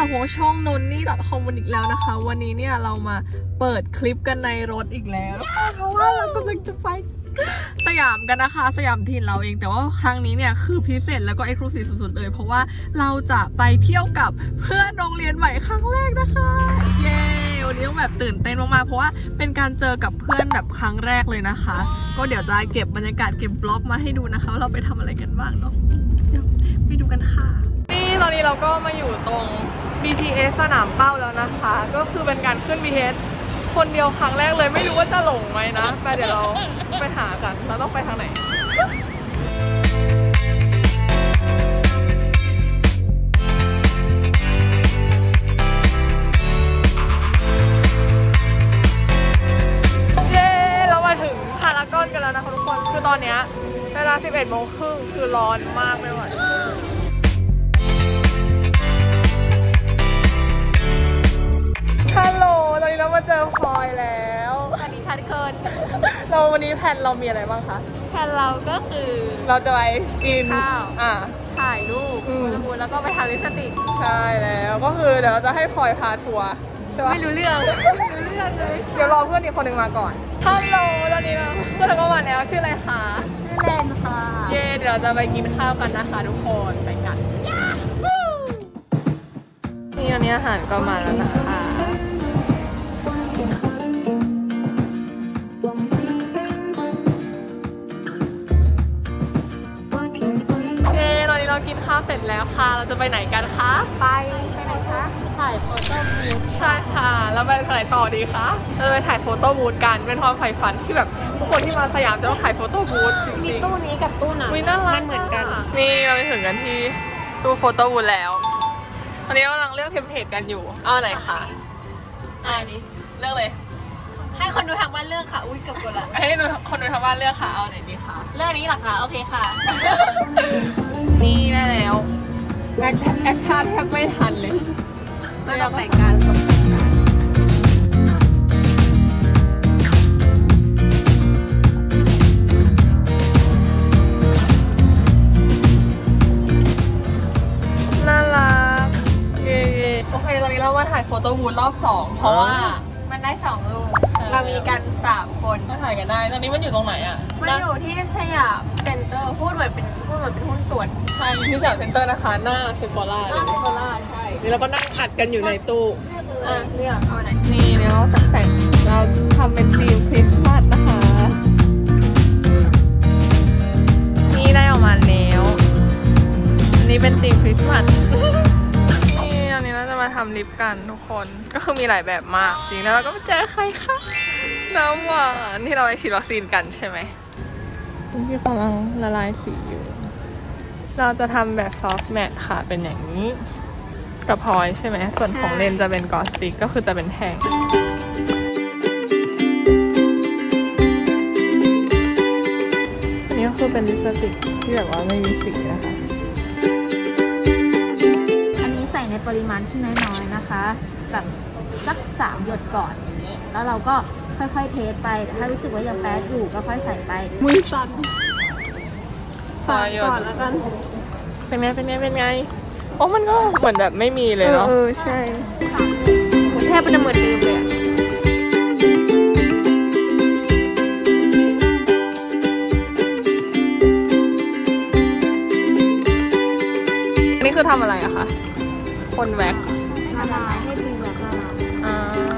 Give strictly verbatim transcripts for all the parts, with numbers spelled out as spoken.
ลับหัวช่องนนนี่ .com วันอีกแล้วนะคะวันนี้เนี่ยเรามาเปิดคลิปกันในรถอีกแล้วเพราะว่าเรากำลังจะไปสยามกันนะคะสยามถิ่นเราเองแต่ว่าครั้งนี้เนี่ยคือพิเศษแล้วก็เอ็กซ์คลูซีฟสุดๆเลยเพราะว่าเราจะไปเที่ยวกับเพื่อนโรงเรียนใหม่ครั้งแรกนะคะเย้วันนี้ต้องแบบตื่นเต้นมากๆเพราะว่าเป็นการเจอกับเพื่อนแบบครั้งแรกเลยนะคะก็เดี๋ยวจะเก็บบรรยากาศเก็บ vlog มาให้ดูนะคะว่าเราไปทำอะไรกันบ้างเนาะเดี๋ยวไปดูกันค่ะนี่ตอนนี้เราก็มาอยู่ตรง บี ที เอส สนามเป้าแล้วนะคะก็คือเป็นการขึ้น บี ที เอส คนเดียวครั้งแรกเลยไม่รู้ว่าจะหลงไหมนะแต่เดี๋ยวเราไปหากันเราต้องไปทางไหนเย้เรามาถึงพารากอนกันแล้วนะคะทุกคนคือตอนนี้เวลา สิบเอ็ดโมงครึ่งคือร้อนมากไม่ไหวฮัลโหลตอนนี้เรามาเจอพลอยแล้วสวัสดีค่ะทุกคนเราวันนี้แผนเรามีอะไรบ้างคะแผนเราก็คือเราจะไปกินข้าวอ่ะถ่ายรูปมูลแล้วก็ไปทาลิปสติกใช่แล้วก็คือเดี๋ยวเราจะให้พลอยพาทัวร์ใช่ปะไม่รู้เรื่องไม่รู้เรื่องเลยเดี๋ยวรอเพื่อนอีกคนหนึ่งมาก่อนฮัลโหลตอนนี้เราเพื่อนเราก็มาแล้วชื่ออะไรคะชื่อแลนค่ะเย่เดี๋ยวเราจะไปกินข้าวกันนะคะทุกคนไปกันนี่ตอนนี้อาหารก็มาแล้วนะคะเรากินข้าวเสร็จแล้วค่ะเราจะไปไหนกันคะไปไปไหนคะถ่ายโฟโต้บูธใช่ค่ะแล้วไปถ่ายต่อดีคะเราจะไปถ่ายโฟโต้บูธกันเป็นความใฝ่ฝันที่แบบทุกคนที่มาสยามจะต้องถ่ายโฟโต้บูธจริงๆมีตู้นี้กับตู้นั้นมันเหมือนกันนี่เราไปถึงกันที่ตู้โฟโต้บูธแล้วตอนนี้เรากำลังเลือกเทมเพลตกันอยู่เอาไหนคะอ่านี่เลือกเลยให้คนดูทางบ้านเลือกค่ะอุ้ยกับคนละให้คนดูทางบ้านเลือกค่ะเอาไหนดีคะเลือกนี้หรอคะโอเคค่ะนี่ได้แล้วแอคแอคท่าแทบไม่ทันเลยไม่ต้องแต่งการตกน่ารักเย้โอเคตอนนี้เรามาถ่ายโฟโต้บูธรอบสองเพราะว่ามันได้สองรูปเรามีกันสามคนก็ถ่ายกันได้ตอนนี้มันอยู่ตรงไหนอ่ะมันอยู่ที่สยามเซ็นเตอร์พูดเหมือนเป็นพูดเหมือนเป็นหุ้นส่วนใช่ที่สยามเซ็นเตอร์นะคะหน้าเซฟอร่าหน้าเซฟอร่าใช่นี่เราก็นั่งอัดกันอยู่ในตู้อ่ะเนี่ยเอาไหนนี่เราแต่งเราทำเป็นธีมคริสต์มาสนะคะนี่ได้ออกมาแล้วอันนี้เป็นธีมคริสต์มาสมาทำลิปกันทุกคนก็คือมีหลายแบบมากจริงแล้วเราก็มาเจอใครคะน้ำหวานที่เราไปฉีดวัคซีนกันใช่ไหมที่กำลังละลายสีอยู่เราจะทำแบบซอฟต์แมทค่ะเป็นอย่างนี้กระพอยใช่ไหมส่วนของเลนจะเป็นกอสติกก็คือจะเป็นแท่งอันนี้ก็คือเป็นลิปสติกที่แบบว่าไม่มีสีนะคะในปริมาณที่น้อยๆนะคะแบบสักสามหยดก่อนอย่างนี้แล้วเราก็ค่อยๆเทสไปแต่ถ้ารู้สึกว่ายังแป๊ดอยู่ก็ค่อยใส่ไปมือสั่นใส่ก่อนแล้วกันเป็นไงเป็นไงเป็นไงโอ้มันก็เหมือนแบบไม่มีเลยเนาะเออใช่เหมือนแทบเป็นเหมือนเดิมเลยอันนี้คือทำอะไรอะคะคนแว็กละลายให้เป็นแบบละลายอ่า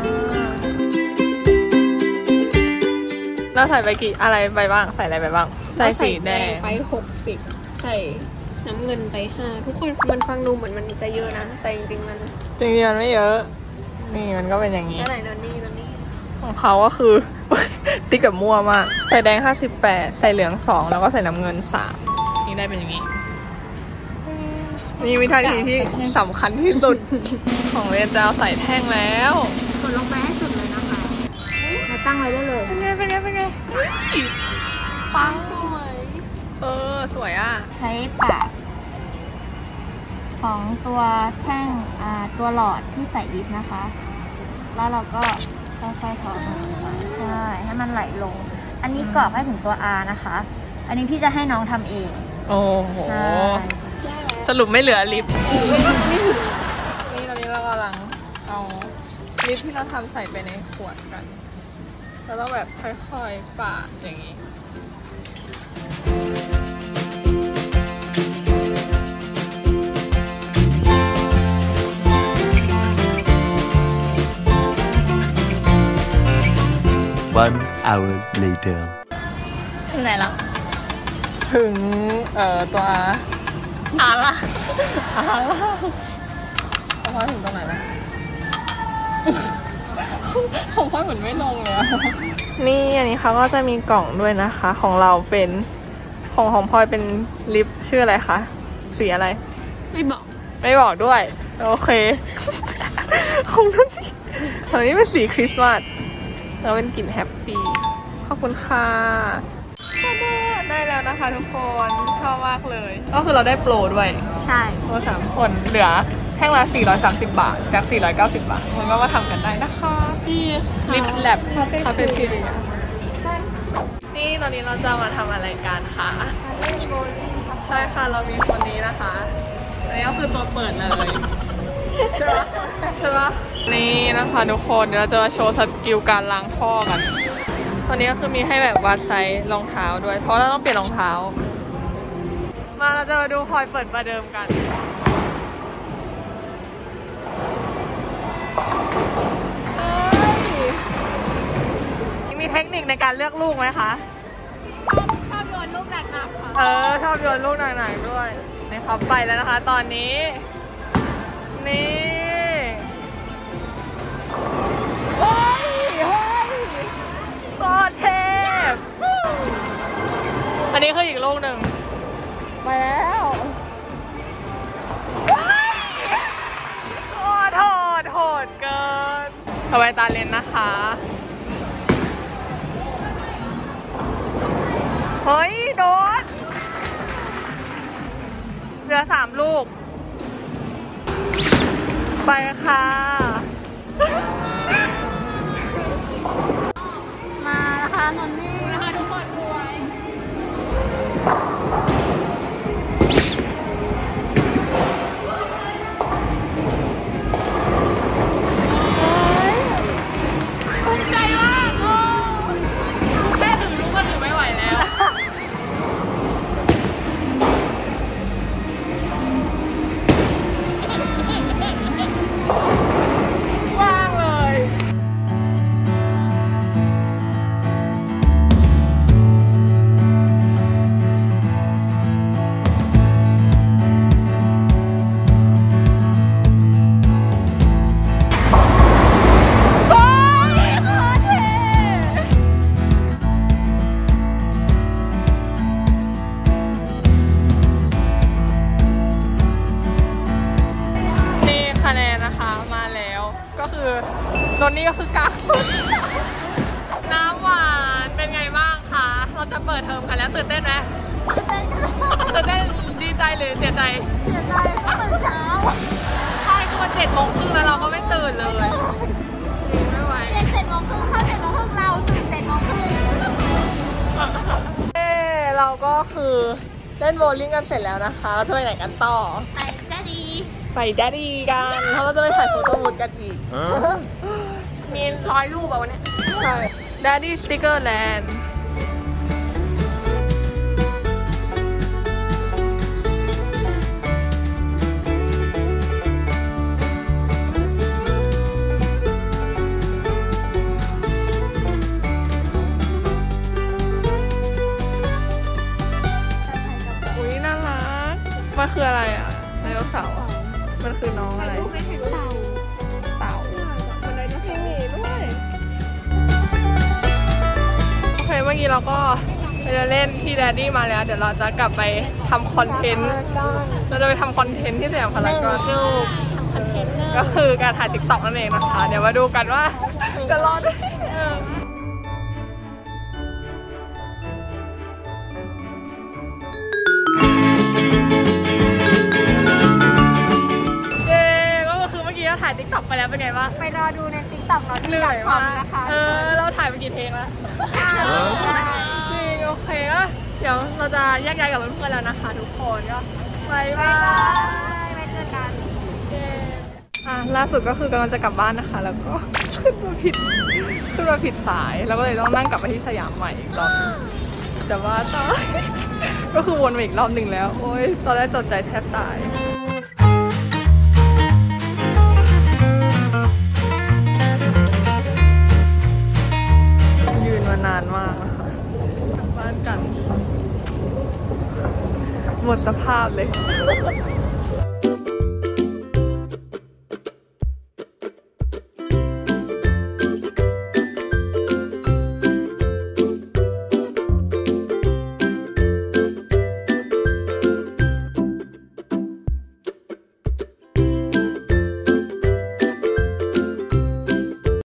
เราใส่ไปกี่อะไรไปบ้างใส่อะไรไปบ้างใส่สีแดงไปหกสิบใส่น้ำเงินไปห้าทุกคนมันฟังดูเหมือนมันจะเยอะนะแต่จริงๆมันจริงๆมันไม่เยอะนี่มันก็เป็นอย่างนี้ไหนนนี่นนี่ของเขาก็คือติ๊กแบบมั่วมากใส่แดงห้าสิบแปดใส่เหลืองสองแล้วก็ใส่น้ำเงินสามนี่ได้เป็นอย่างนี้นี่วิธีที่สำคัญที่สุดของเรียนจะเอาใส่แท่งแล้วกดลงไปให้สุดเลยนะคะเราตั้งไว้ได้เลยเป็นไงเป็นไงเป็นไงปังสวยเออสวยอ่ะใช้ปากของตัวแท่งอ่าตัวหลอดที่ใส่ลิปนะคะแล้วเราก็ค่อยๆถอดมันไปใช่ให้มันไหลลงอันนี้กรอกให้ถึงตัว R นะคะอันนี้พี่จะให้น้องทำเองโอ้โหสรุปไม่เหลือลิปนี่ตอนนี้เรากำลังเอาลิปที่เราทำใส่ไปในขวดกันเราต้องแบบค่อยๆปาดอย่างนี้ One hour later ถึงไหนแล้วถึงเอ่อตัวอาล่ะอาล่ะของพ่อถึงตรงไหนนะของพ่อเหมือนไม่ลงเลยนี่อันนี้เขาก็จะมีกล่องด้วยนะคะของเราเป็นของของพลอยเป็นลิปชื่ออะไรคะสีอะไรไม่บอกไม่บอกด้วยโอเคของนุ่นนี่ของนี้เป็นสีคริสต์มาสแล้วเป็นกลิ่นแฮปปี้ขอบคุณค่ะได้แล้วนะคะทุกคนชอบมากเลยก็คือเราได้โปรด้วยใช่โปรสามคนเหลือแท่งละสี่ร้อยสามสิบบาทจากสี่ร้อยเก้าสิบบาทมันก็มาทำกันได้นะคะที่ลิปแลบคาเฟ่ทีเรียนี่ตอนนี้เราจะมาทำอะไรกันคะใช่ค่ะเรามีคนนี้นะคะอันนี้ก็คือตัวเปิดเลยใช่ไหมใช่ปะนี่นะคะทุกคนเดี๋ยวเราจะมาโชว์สกิลการล้างท่อกันตอนนี้ก็คือมีให้แบบวัดไซส์รองเท้าด้วยเพราะเราต้องเปลี่ยนรองเท้ามาเราจะมาดูพลอยเปิดประเดิมกันมีเทคนิคในการเลือกลูกไหมคะชอบโยนลูกหนักๆค่ะเออชอบโยนลูกหนักๆด้วยนี่เขาไปแล้วนะคะตอนนี้นี่เฮ้ยเฮ้ยโคตรเทพอันนี้คืออีกลูกหนึ่งไปแล้วโคตรโหดโหดเกินทำไมตาเลนนะคะเฮ้ยโดนเหลือสามลูกไปค่ะมานะคะนนนี่นะคะทุกคนรวยภูมิใจมากโอ้แค่ถือลูกก็ถือไม่ไหวแล้วว่างเลยคะแนนนะคะมาแล้วก็คือนนนี่ก็คือกลางสุดน้ำหวานเป็นไงบ้างคะเราจะเปิดเทอมกันแล้วตื่นเต้นไหมตื่นเต้นดีใจหรือเสียใจเสียใจตื่นเช้าใช่คือมันเจ็ดโมงครึ่งแล้วเราก็ไม่ตื่นเลยไม่ไหวเรียนเจ็ดโมงครึ่งเข้าเจ็ดโมงครึ่งเราตื่นเจ็ดโมงครึ่งเอ้เราก็คือเล่นโบว์ลิ่งกันเสร็จแล้วนะคะเราจะไปไหนกันต่อไปได้ดีไปแดดดี้กันเพราะเราจะไปถ่ายโฟโต้บูธกันอีกมีร้อยรูปแบบวันนี้ใช่ Daddy Sticker Land อุ้ยน่ารักมันคืออะไรอ่ะไดโนเสาร์มันคือน้องอะไรเต่าเต่ามันไดโนเสาร์มีด้วยโอเคเมื่อกี้เราก็ไปเล่นที่แดดดี้มาแล้วเดี๋ยวเราจะกลับไปทำคอนเทนต์เราจะไปทำคอนเทนต์ที่สยามพารากอนก็คือการถ่ายติ๊กต็อกนั่นเองนะคะเดี๋ยวมาดูกันว่าจะรอดถ่ายติ๊กต็อกไปแล้วเป็นไงบ้างไปรอดูในติ๊กต็อกเราที่ดับคอมนะคะเออเราถ่ายไปกี่เทคแล้วจริงโอเคก็เดี๋ยวเราจะแยกย้ายกับเพื่อนๆแล้วนะคะทุกคนก็บายบายไปเจอกันอ่ะล่าสุดก็คือกำลังจะกลับบ้านนะคะ แล้วก็ ขึ้นมาผิดขึ้นมาผิดสายแล้วก็เลยต้องนั่งกลับไปที่สยามใหม่อีกรอบแต่ว่าตาย ก็คือวนมาอีกรอบหนึ่งแล้วโอ๊ยตอนแรกจดใจแทบตายยืนมานานมากนะคะกลับบ้านกันหมดสภาพเลย